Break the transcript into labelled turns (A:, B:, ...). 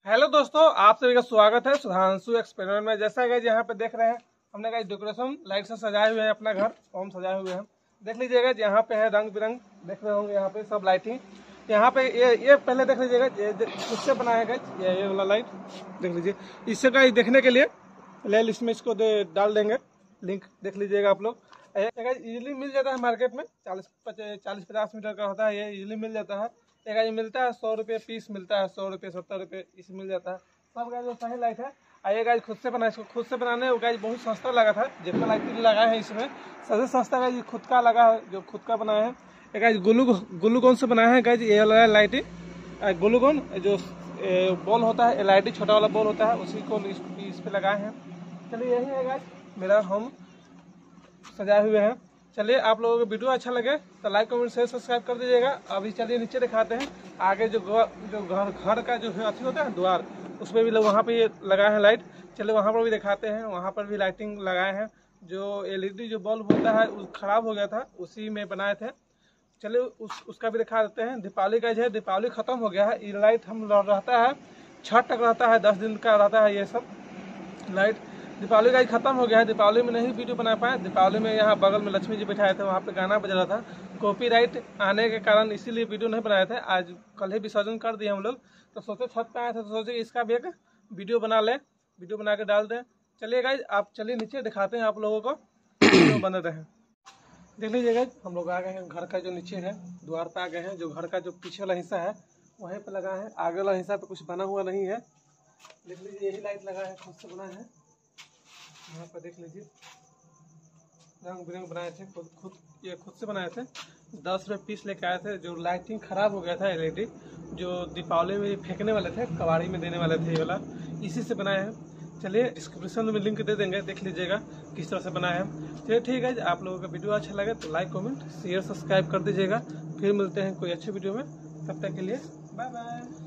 A: Hello दोस्तों, आप सभी का स्वागत है सुधांशु एक्सपेरिमेंट में। जैसा कि यहाँ पे देख रहे हैं, हमने कहा डेकोरेशन लाइट से सजाए हुए हैं, अपना घर होम सजाए हुए हैं। देख लीजिएगा, यहाँ पे है रंग बिरंग, देख रहे होंगे यहाँ पे सब लाइटिंग। यहाँ पे ये पहले देख लीजिएगा, ये खुद से बनाया गया ये वाला लाइट देख लीजिए। इससे का देखने के लिए प्ले लिस्ट में इसको डाल देंगे, लिंक देख लीजिएगा आप लोग। इजीली मिल जाता है मार्केट में, 40-50 मीटर का होता है, ये इजीली मिल जाता है। ये मिलता है 100 रुपये पीस मिलता है, 100 रुपये 70 रुपये इस मिल जाता है। सब गाइज जो सही लाइट है। ये गाइज खुद से बना, इसको खुद से बनाने वो गाइज बहुत सस्ता लगा था। जितना लाइट लगाए हैं इसमें सबसे सस्ता गाइज खुद का लगा है, जो खुद का बनाया है। ये गाइज ग्लूकोन से बनाया है गाइज, ये वाला लाइट ग्लूकोन जो बॉल होता है, एलईडी छोटा वाला बॉल होता है, उसी को इस पे लगाए हैं। चलिए यही है गाइज मेरा होम सजाए हुए हैं। चलिए आप लोगों को वीडियो अच्छा लगे तो लाइक कमेंट शेयर सब्सक्राइब कर दीजिएगा। अभी चलिए नीचे दिखाते हैं आगे जो घर का जो अथी होता है द्वार, उसमें भी लोग वहाँ पे ये लगाए हैं लाइट। चलिए वहाँ पर भी दिखाते हैं, वहाँ पर भी लाइटिंग लगाए हैं। जो एलईडी जो बल्ब होता है वो खराब हो गया था, उसी में बनाए थे। चलिए उसका भी दिखा देते हैं। दीपावली का जो है, दीपावली खत्म हो गया है। ये लाइट हम रहता है छठ तक रहता है, 10 दिन का रहता है ये सब लाइट। दीपावली का ही खत्म हो गया है, दीपावली में नहीं वीडियो बना पाए। दीपावली में यहाँ बगल में लक्ष्मी जी बिठाए थे, वहाँ पे गाना बज रहा था। कॉपीराइट आने के कारण इसीलिए वीडियो नहीं बनाए थे। आज कल ही विसर्जन कर दिए हम लोग, तो सोचे छत पे आए थे तो सोचे इसका भी एक वीडियो बना लें, वीडियो बना के डाल दें। चलिए गाइज आप चलिए नीचे दिखाते हैं आप लोगों को, वीडियो बने रहे। देख लीजिए गाइज हम लोग आ गए हैं घर का जो नीचे है द्वार पे आ गए हैं। जो घर का जो पीछे वाला हिस्सा है वहीं पे लगा है, आगे वाला हिस्सा पे कुछ बना हुआ नहीं है। देख लीजिए यही लाइट लगा है, खुद से बना है। यहाँ पर देख लीजिए रंग बिरंग बनाए थे, खुद से बनाए थे। 10 रुपये पीस लेके आए थे। जो लाइटिंग खराब हो गया था एलईडी, जो दीपावली में फेंकने वाले थे, कबाड़ी में देने वाले थे, ये वाला इसी से बनाए हैं। चलिए डिस्क्रिप्शन में लिंक दे देंगे, देख लीजिएगा किस तरह से बनाया है। चलिए ठीक है, आप लोगों का वीडियो अच्छा लगे तो लाइक कमेंट शेयर सब्सक्राइब कर दीजिएगा। फिर मिलते हैं कोई अच्छे वीडियो में, तब तक के लिए बाय बाय।